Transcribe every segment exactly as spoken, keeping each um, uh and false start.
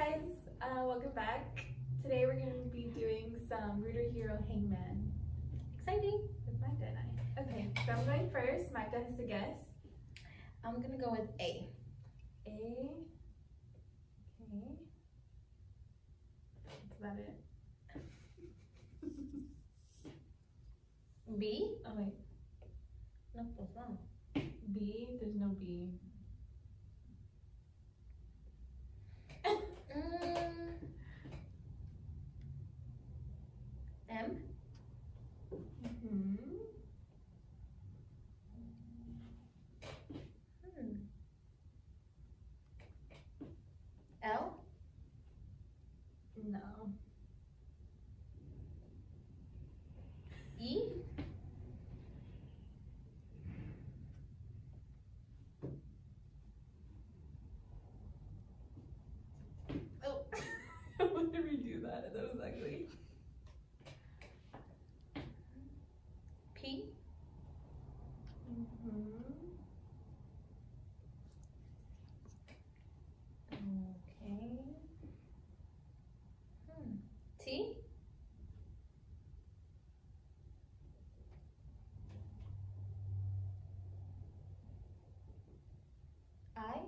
guys, uh, welcome back. Today we're going to be doing some Rooter Hero Hangman. Exciting with Magda and I. Okay, so I'm going first. Magda has to guess. I'm gonna go with A. A. Okay. That's about it. B? Oh wait. No, pues no. B? There's no B. Mm. M? Mm-hmm. Hmm. L? No. E? Oh, why did we do that? That was ugly. P? Mm-hmm. Okay. Hmm. T? I?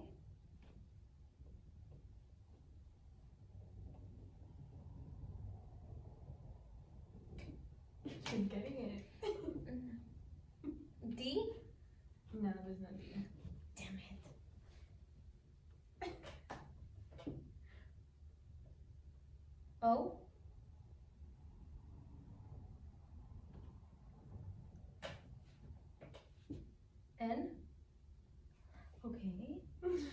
She's getting it. D? No, there's no D. Damn it. O? N? Okay.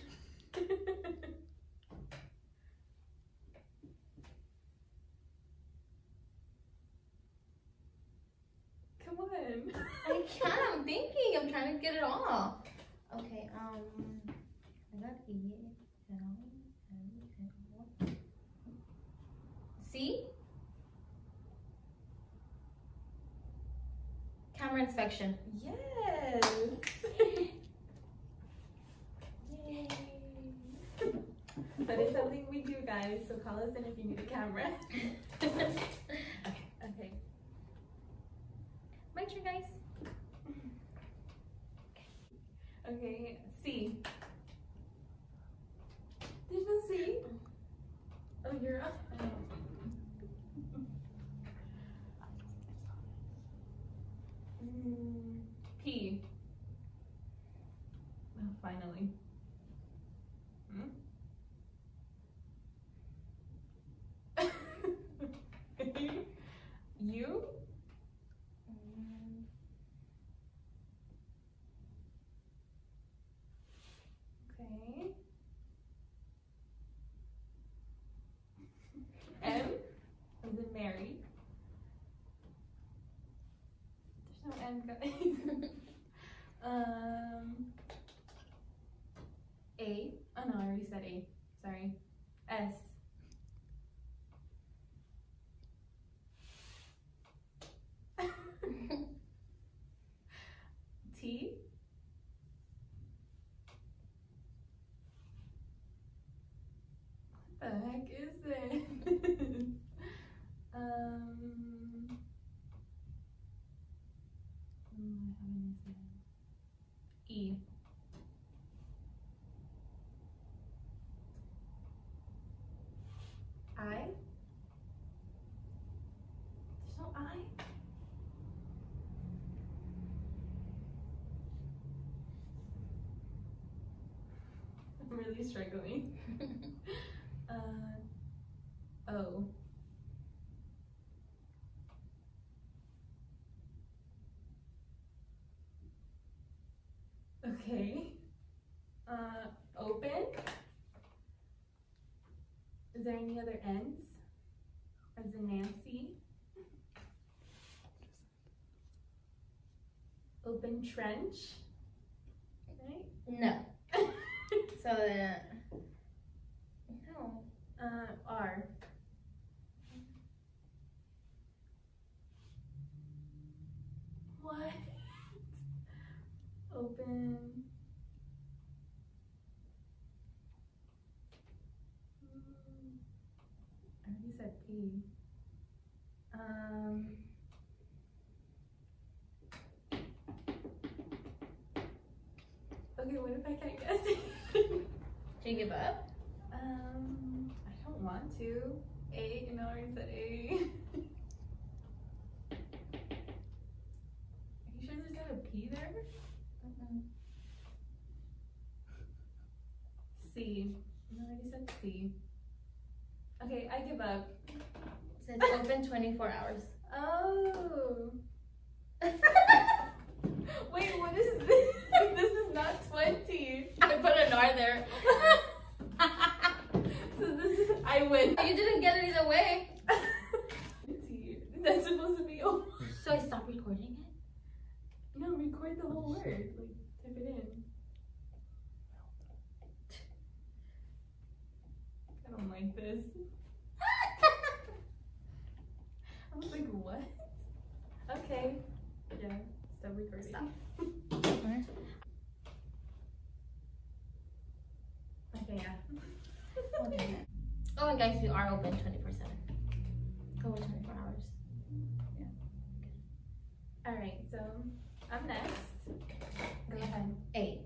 Come on. I can't, I'm thinking, I'm trying to get it off. Okay, um, I got E, L, L, L. C? Camera inspection. Yes. Yay. That is something we do, guys. So call us in if you need a camera. Okay. Okay. My turn, guys. Okay. C. There's no C. Oh, you're up. Mm, P. Oh, finally. Hmm? U? Mm, Okay. M? Is it Mary? There's no M, guys. um. A? Oh no, I already said A. Sorry. S. T? What the heck is this? um. mm, I haven't said. E. I? There's no I? I'm really struggling. uh, O. Okay. Uh, open. Is there any other N's? As in Nancy? Open trench. Right? no. So, uh, no. Uh, R. What? Open. I already said P. Um. Okay, what if I can't guess it? Do you give up? Um, I don't want to. A, and I already said A. Are you sure there's not a P there? Mm-mm. C. I already said C. Okay, I give up. It says open twenty-four hours. Oh. Wait, what is this? This is not twenty. I put an R there. So this is, I win. You didn't get it either way. That's supposed to be over. So I stopped recording it? No, record the whole word. Like, type it in. I don't like this. I was like, what? Okay. Yeah, stop recording. Stop. Okay, yeah. Okay. Oh, and guys, we are open twenty-four seven. Over twenty-four hours. All right, so I'm next. Go ahead. A.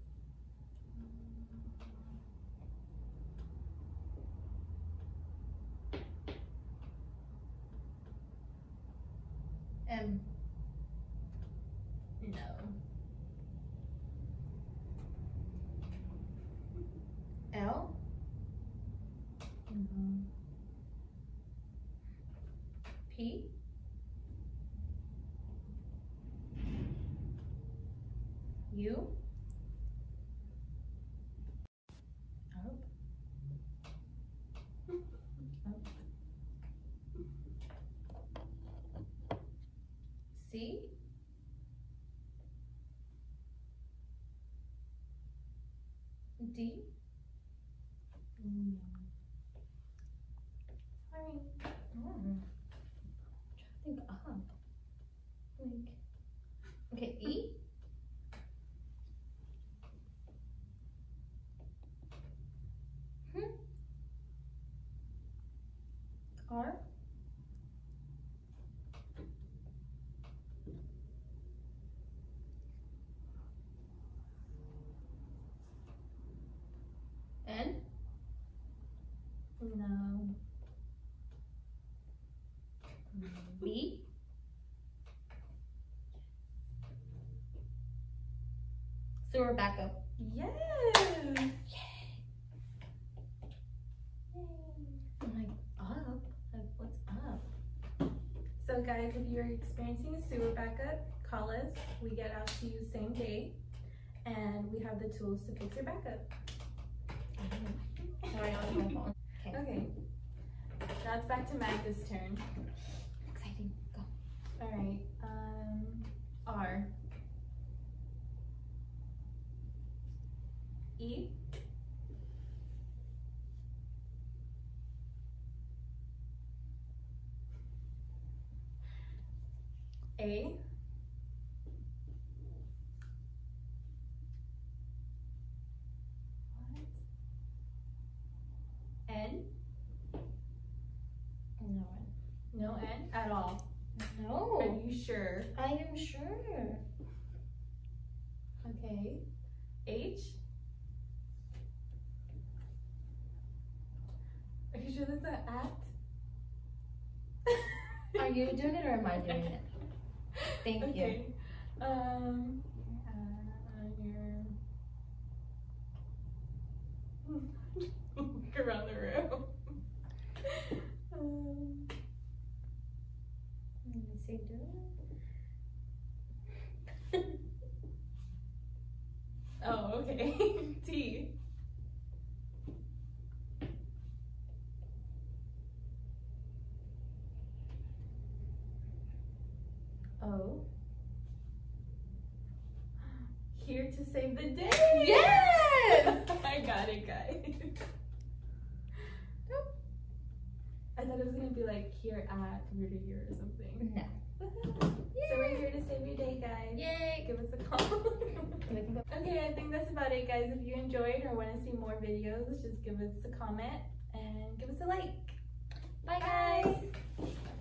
M. No. L. Mm-hmm. P. U. Up. Up. C. D. Mm. Sorry. Oh. I'm trying to think up. Like, okay, E. Hmm. R. N. No. B. Sewer backup. Yes. Yay. I'm like, up? Like, what's up? So guys, if you're experiencing a sewer backup, call us. We get out to you same day, and we have the tools to fix your backup. Sorry, I was on my phone. Okay. Okay. Now it's back to Magda's turn. Exciting. Go. All right. Um, R. E. A. What? N. No. No N at all. No. Are you sure? I am sure. Okay. H. Are you sure that's an at? Are you doing it or am I doing it? Thank Okay. Um. Uh, your. Look around the room. um. you. Let me see. Do it. Oh, okay. T. O. Here to save the day. Yes! I got it, guys. I thought it was gonna be like here at here to here or something. No. So we're here to save your day, guys. Yay! Give us a call. Okay, I think that's about it, guys. If you enjoyed or want to see more videos, just give us a comment and give us a like. Bye, guys.